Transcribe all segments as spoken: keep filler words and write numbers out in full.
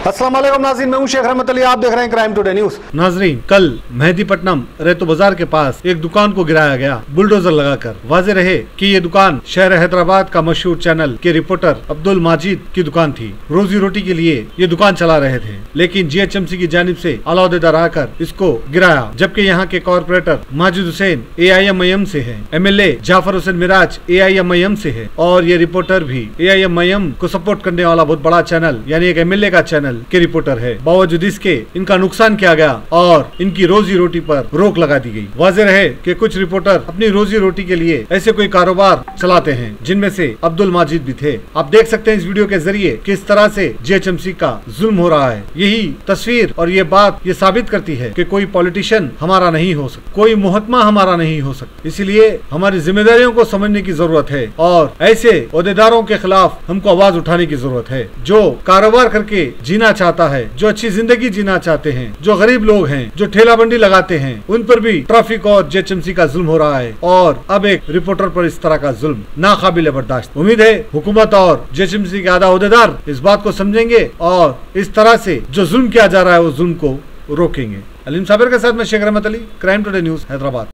अस्सलाम वालेकुम नाज़रीन, मैं हूं शेख रहमत अली, आप देख रहे हैं क्राइम टुडे न्यूज। नाज़रीन, कल मेहदीपट्टनम रेतो बाजार के पास एक दुकान को गिराया गया बुलडोजर लगाकर। वाज़ेह रहे कि ये दुकान शहर हैदराबाद का मशहूर चैनल के रिपोर्टर अब्दुल माजिद की दुकान थी। रोजी रोटी के लिए ये दुकान चला रहे थे, लेकिन जी एच एम सी की जानिब से अलाउदेदार आकर इसको गिराया, जबकि यहाँ के corporator Majid Hussain A I M I M से है, M L A Jafar Hussain Miraj A I M I M से है, और ये रिपोर्टर भी A I M I M को सपोर्ट करने वाला बहुत बड़ा चैनल यानी एक एम एल ए का चैनल के रिपोर्टर है। बावजूद इसके इनका नुकसान किया गया और इनकी रोजी रोटी पर रोक लगा दी गई। वाज़ेह रहे कि कुछ रिपोर्टर अपनी रोजी रोटी के लिए ऐसे कोई कारोबार चलाते हैं, जिनमें से अब्दुल माजिद भी थे। आप देख सकते हैं इस वीडियो के जरिए किस तरह से जी एच एम सी का जुल्म हो रहा है। यही तस्वीर और ये बात ये साबित करती है कि कोई पॉलिटिशियन हमारा नहीं हो सकता, कोई मुहतमा हमारा नहीं हो सकता। इसलिए हमारी जिम्मेदारियों को समझने की जरूरत है और ऐसे ओहदेदारों के खिलाफ हमको आवाज उठाने की जरूरत है जो कारोबार करके जीना चाहता है, जो अच्छी जिंदगी जीना चाहते हैं, जो गरीब लोग हैं, जो ठेला बंडी लगाते हैं, उन पर भी ट्रैफिक और जी एच एम सी का जुल्म हो रहा है और अब एक रिपोर्टर पर इस तरह का जुल्म नाकाबिले बर्दाश्त। उम्मीद है हुकूमत और जी एच एम सी के आधा ओहदेदार इस बात को समझेंगे और इस तरह से जो जुल्म किया जा रहा है वो जुल्म को रोकेंगे। अलीम साबिर के साथ मैं Sheikh Rahmat Ali, crime today news Hyderabad.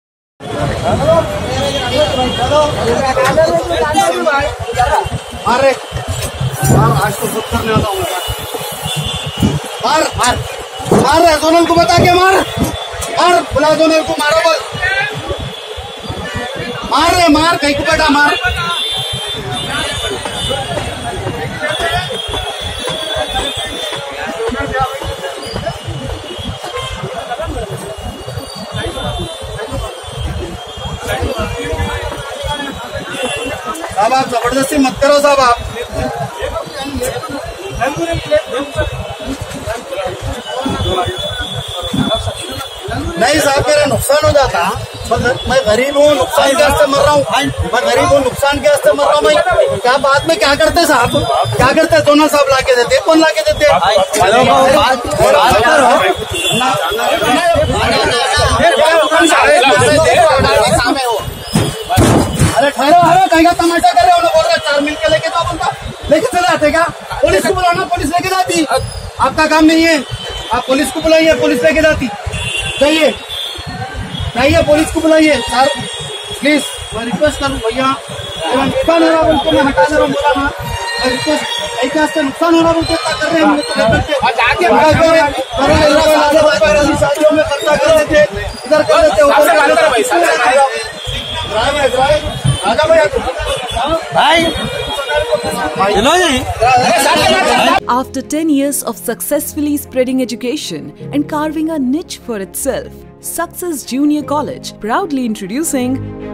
अरे आज तो खुद करने आता हूँ। मार मार मार रहे जोनल को बता के मार मार बुला जोनल को मारो बोल मार रहे मार कहीं को बेटा मार साहब आप जबरदस्ती मत करो साहब। आप नहीं साहब मेरा नुकसान हो जाता, मैं गरीब हूँ, नुकसान के वास्ते मर रहा हूँ, मैं गरीब हूँ, नुकसान के वास्ते मर रहा हूँ। मैं क्या बाद में क्या करते साहब, क्या करते दोनों साहब लाके देते, कौन लाके देते? अरे ठहरो, अरे कहीं का तमाशा कर रहे हो, बोल रहे चार मिल के लेके जाओ, बोलता लेके चले आते क्या? पुलिस को बुलाना, पुलिस लेके जाती, आपका काम नहीं है। आप पुलिस को बुलाइए, पुलिस लेके जाती। जाइए जाइए पुलिस को बुलाइए सर, प्लीज मैं रिक्वेस्ट करूँ भैया, नुकसान हो रहा है उनको मैं हटा दे रहा हूँ, बोला ना मैं रिक्वेस्ट एक से नुकसान हो रहा है उनको कर रहे हैं शादियों में खर्चा कर देते, इधर कर देते After ten years of successfully spreading education and carving a niche for itself, Success Junior College proudly introducing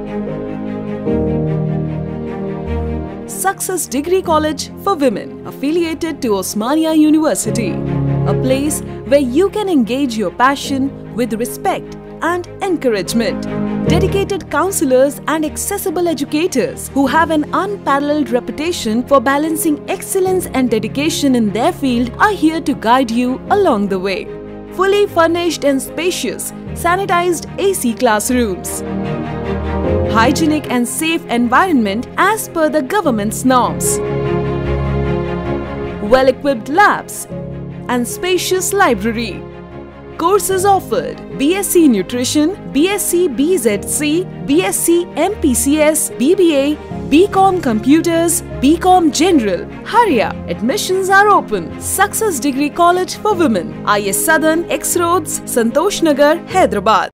Success Degree College for Women, affiliated to Osmania University, a place where you can engage your passion with respect and encouragement. Dedicated counselors and accessible educators who have an unparalleled reputation for balancing excellence and dedication in their field are here to guide you along the way. Fully furnished and spacious, sanitized A C classrooms, hygienic and safe environment as per the government's norms, well-equipped labs and spacious library. Courses offered: B S c Nutrition, B S c B Z C, B S c M P C S, B B A, B Com Computers, B Com General. Hurry up! Admissions are open. Success Degree College for Women, I S Southern, X Roads, Santosh Nagar, Hyderabad.